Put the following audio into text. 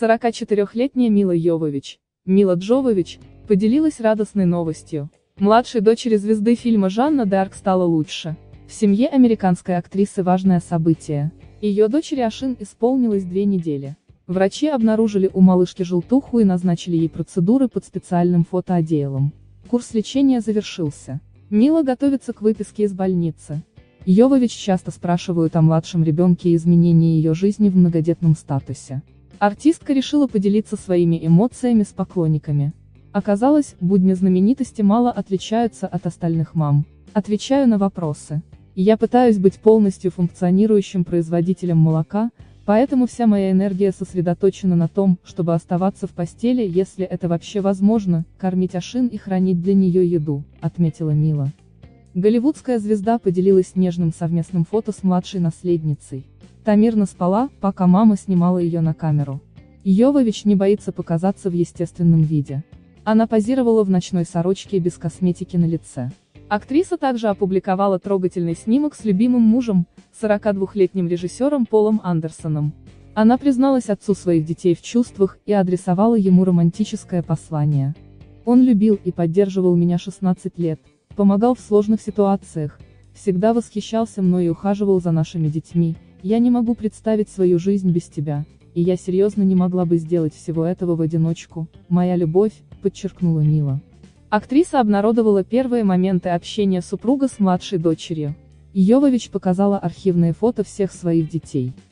44-летняя Мила Йовович, Мила Джовович, поделилась радостной новостью. Младшей дочери звезды фильма Жанна д'Арк стало лучше. В семье американской актрисы важное событие. Ее дочери Ашин исполнилось 2 недели. Врачи обнаружили у малышки желтуху и назначили ей процедуры под специальным фотоодеялом. Курс лечения завершился. Мила готовится к выписке из больницы. Йовович часто спрашивают о младшем ребенке и изменении ее жизни в многодетном статусе. Артистка решила поделиться своими эмоциями с поклонниками. Оказалось, будни знаменитости мало отличаются от остальных мам. Отвечаю на вопросы. Я пытаюсь быть полностью функционирующим производителем молока, поэтому вся моя энергия сосредоточена на том, чтобы оставаться в постели, если это вообще возможно, кормить Ашин и хранить для нее еду, отметила Мила. Голливудская звезда поделилась нежным совместным фото с младшей наследницей. Та мирно спала, пока мама снимала ее на камеру. Йовович не боится показаться в естественном виде. Она позировала в ночной сорочке и без косметики на лице. Актриса также опубликовала трогательный снимок с любимым мужем, 42-летним режиссером Полом Андерсоном. Она призналась отцу своих детей в чувствах и адресовала ему романтическое послание. «Он любил и поддерживал меня 16 лет, помогал в сложных ситуациях, всегда восхищался мной и ухаживал за нашими детьми. Я не могу представить свою жизнь без тебя, и я серьезно не могла бы сделать всего этого в одиночку, моя любовь», подчеркнула Мила. Актриса обнародовала первые моменты общения супруга с младшей дочерью. Йовович показала архивные фото всех своих детей.